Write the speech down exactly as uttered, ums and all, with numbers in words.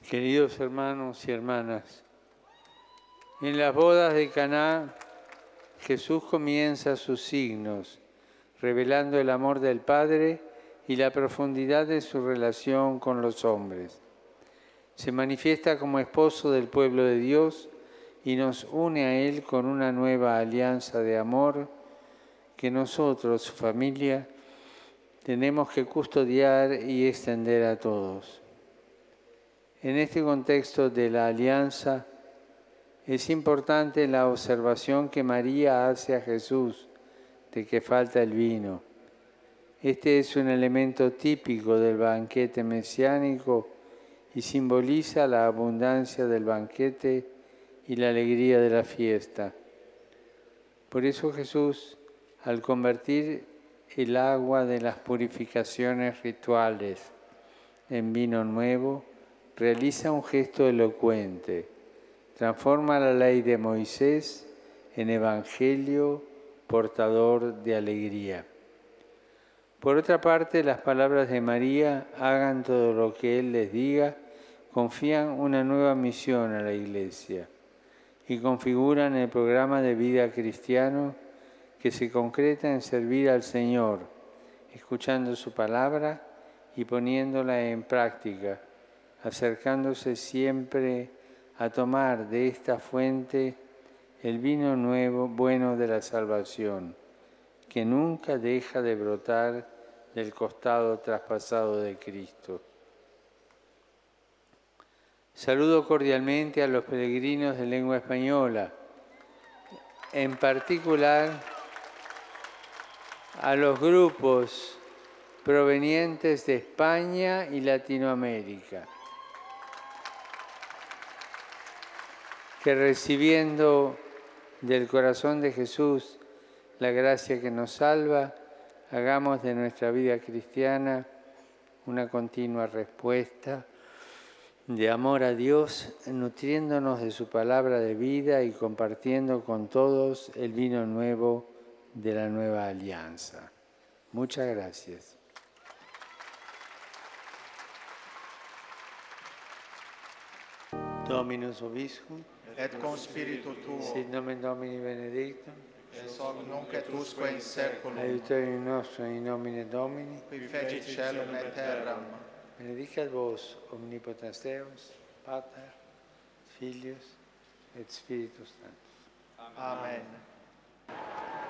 Queridos hermanos y hermanas, en las bodas de Caná, Jesús comienza sus signos, revelando el amor del Padre y la profundidad de su relación con los hombres. Se manifiesta como esposo del pueblo de Dios y nos une a Él con una nueva alianza de amor que nosotros, su familia, tenemos que custodiar y extender a todos. En este contexto de la alianza, es importante la observación que María hace a Jesús de que falta el vino. Este es un elemento típico del banquete mesiánico y simboliza la abundancia del banquete y la alegría de la fiesta. Por eso Jesús, al convertir el agua de las purificaciones rituales en vino nuevo, realiza un gesto elocuente. Transforma la ley de Moisés en evangelio portador de alegría. Por otra parte, las palabras de María, hagan todo lo que Él les diga, confían una nueva misión a la Iglesia y configuran el programa de vida cristiano que se concreta en servir al Señor, escuchando su palabra y poniéndola en práctica, acercándose siempre a tomar de esta fuente el vino nuevo, bueno de la salvación, que nunca deja de brotar del costado traspasado de Cristo. Saludo cordialmente a los peregrinos de lengua española, en particular a los grupos provenientes de España y Latinoamérica, que recibiendo del corazón de Jesús la gracia que nos salva, hagamos de nuestra vida cristiana una continua respuesta de amor a Dios, nutriéndonos de su palabra de vida y compartiendo con todos el vino nuevo de la nueva alianza. Muchas gracias. Dominus Vobiscum, et con spiritu tuo, sit nomen Domini benedictum, et hoc nunc et usque in seculum, aiuterium nostrum in nomine Domini, qui fecit caelum et terram. benedicat vos omnipotens Deus, Pater, Filius et Spiritus Sanctus. Amen.